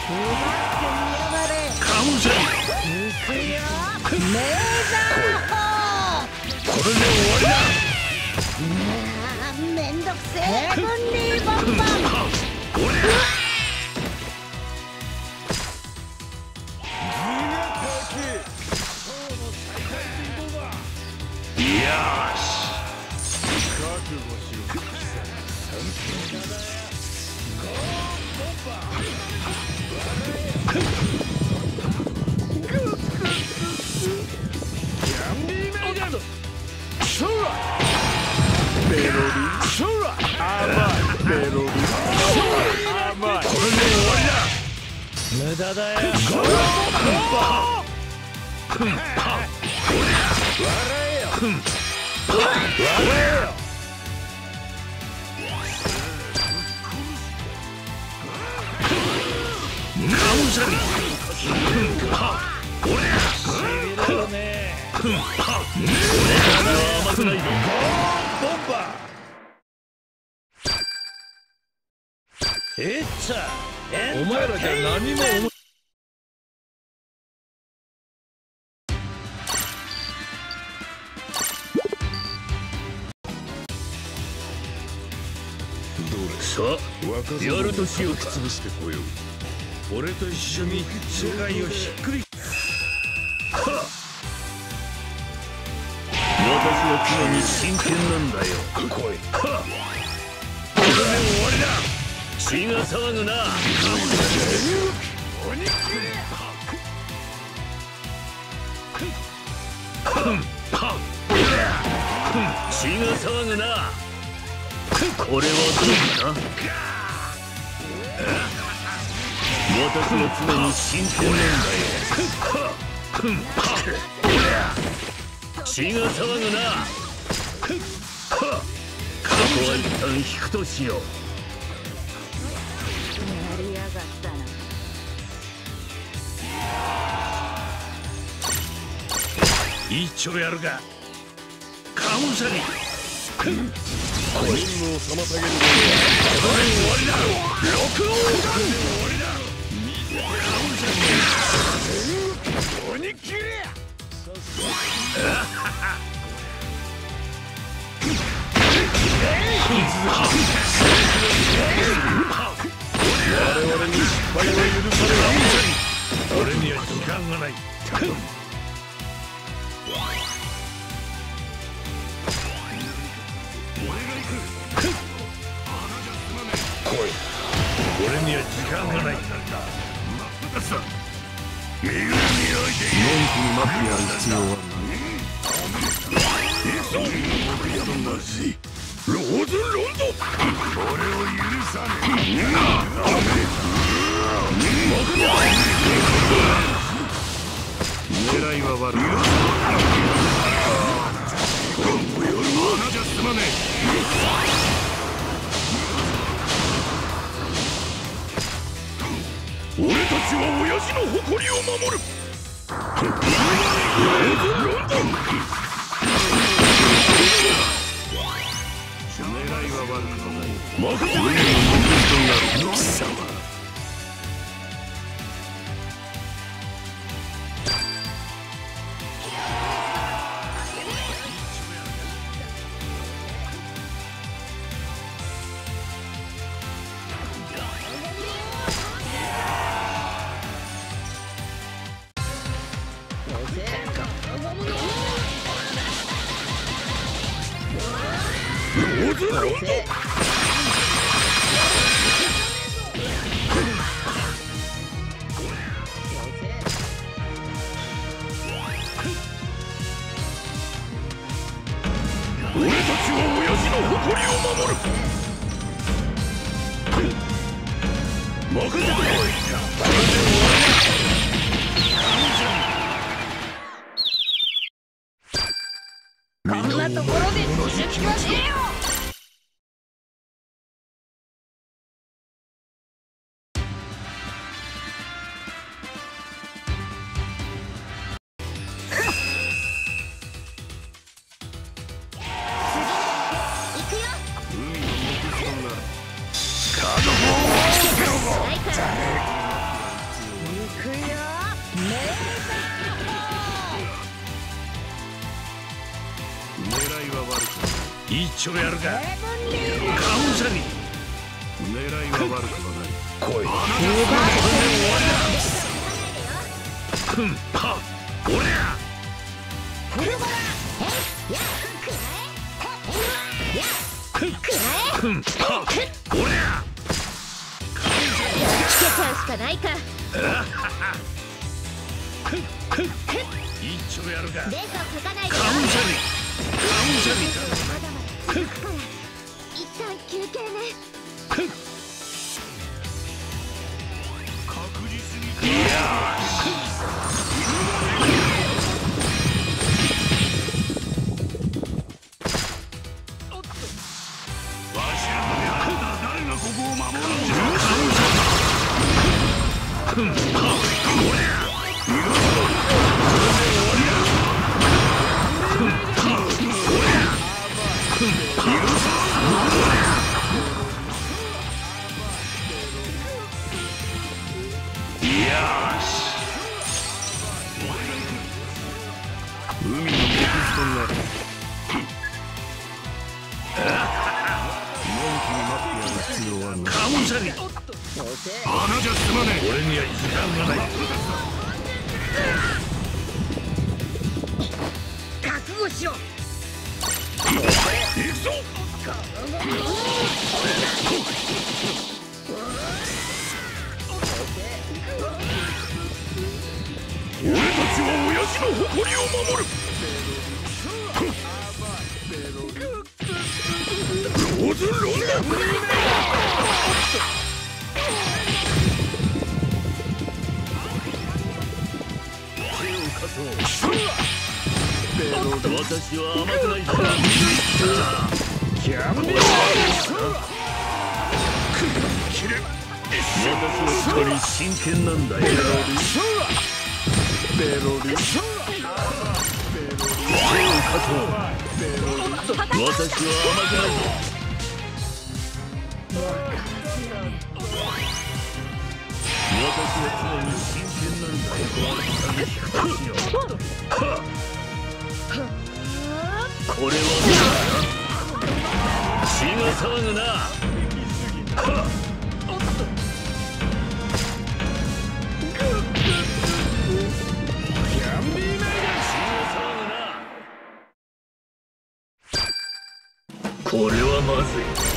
カムセンメーザー砲。 これで終わりだ。 めんどくせえ。ヘブンリーボンバン。 よし。メロディー甘い。メロディー甘い。これで終わりだ。 無駄だよ。お前らじゃ何も思い。 さあ、やるとしようか。俺と一緒に世界をひっくり。私は常に真剣なんだよ。来い。これで終わりだ。血が騒ぐな。血が騒ぐな。これはどうだ。私は常に真剣なんだよ。血が騒ぐな。ここは一旦引くとしよう。 やりやがったな。 一丁やるか。カムサリ。任務を妨げるのはこれで終わりだ。録音だ。鬼切れ。我々に失敗は許されない。俺には時間がない。来い。俺には時間がない。身ぐるみを置いてのんきに待ってやる必要はない。ローズロンド。俺を許さねえ。狙いは悪い。穴じゃ済まねえ。俺たちは親父の誇りを守る。ローズロンドン。狙いは悪くない。任せろ。貴様。ローズロンド。俺たちは親父の誇りを守る。任せてこい。 こんなところで続きはねえよ。 一丁やるか。カウサギ。狙いは悪くはない。来い。くんはおりゃ。くんはおりゃ。 つけちゃうしかないか。 一丁やるか。 レースを書かないでよ。 カウサギ。カウサギだ。 まだまだ続くから一旦休憩ね。 確実に。いやわしらのやるんだ。誰がここを守るんじゃ。くんはおりゃ。海のネクストになる。のんきに待ってやる必要はない。カムサギ。穴じゃ済まねえ。俺には時間がない。 覚悟しろ。 行くぞ。俺たちは親父の誇りを守る。ローズロンダ。私は甘くないから。キャンベル。私は一人真剣なんだよ。ベロリ。私は甘くないぞ。私は常に真剣なんだよ。これは血が騒ぐな。これはまずい。